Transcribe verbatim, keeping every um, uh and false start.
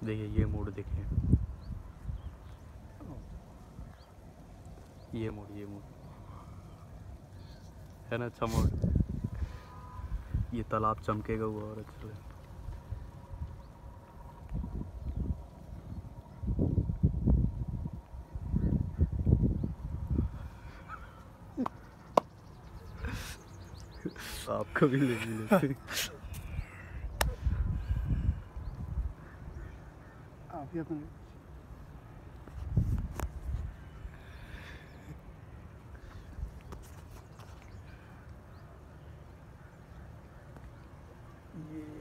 देखिए ये मोड़, देखिए ये मोड़, ये मोड़ है ना, अच्छा मोड़। ये तालाब चमकेगा हुआ और अच्छा लगेगा। आपको भी ले लेते आप ही अपने ये